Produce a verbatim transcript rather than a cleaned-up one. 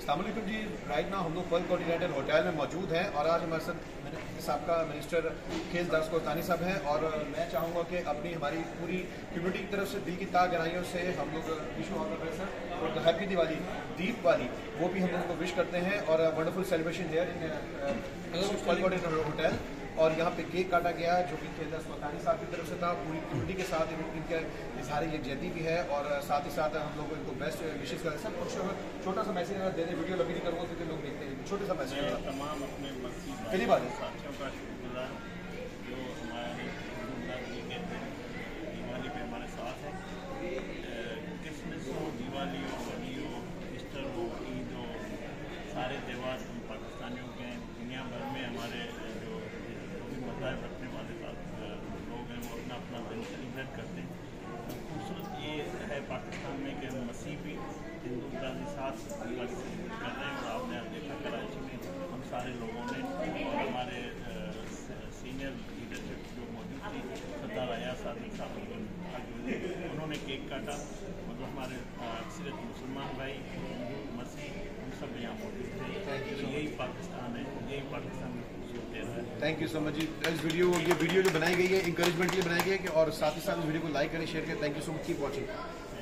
अस्सलाम वालेकुम जी। राइट ना हम लोग पर्ल कॉन्टिनेंटल होटल में मौजूद हैं और आज हमारे साथ सबका मिनिस्टर खेल दर्स कोतानी साहब हैं और मैं चाहूँगा कि अपनी हमारी पूरी कम्युनिटी की तरफ से दिल की ताक गहराइयों से हम लोग wish all the best sir और हैप्पी दिवाली दीप वाली वो भी हम लोगों को विश करते हैं और wonderful celebration here in pearl continental hotel. और यहाँ पे केक काटा गया जो कि खेल दर्स कोतानी साहब की तरफ से था, पूरी कम्युनिटी के साथ इनके इजहार यकजहती भी है और साथ ही साथ हम लोग इनको बेस्ट विशेष करें। सर कुछ छोटा सा मैसेज दे दें, वीडियो लंबी नहीं करूँगा क्योंकि लोग देखते हैं, छोटे सा मैसेज तमाम अपने पहली बात है साथियों का शुक्रगुजार जो हमारे दिवाली पे हमारे साथ है। क्रिसमस हो, दिवाली हो, होली हो, ईस्टर हो, ईद हो, सारे त्यौहार हम पाकिस्तानियों के हैं। दुनिया भर में हमारे जो भी मज़ाहब रखने वाले लोग हैं वो अपना अपना दिन सेलिब्रेट करते हैं। खूबसूरत ये है पाकिस्तान में कि मसीह भी हिंदू के साथ दिवाली सेलिब्रेट कर रहे हैं और आपने आप देखा कराची में हम सारे लोगों ने और हमारे सीनियर लीडरशिप जो मौजूद थी सरदार अयाज सादिक साहब उन्होंने केक काटा। मतलब हमारे अक्सरियत मुसलमान भाई हिंदू मसीह हम सब यहाँ मौजूद थे। तो यही पाकिस्तान है, यही पाकिस्तान में खूबसूरत है। थैंक यू सो मच जी। इस वीडियो ये वीडियो जो बनाई गई है इंकरेजमेंट के लिए बनाई गई है कि और साथ ही साथ इस वीडियो को लाइक करें, शेयर करें। Thank you so much, keep watching.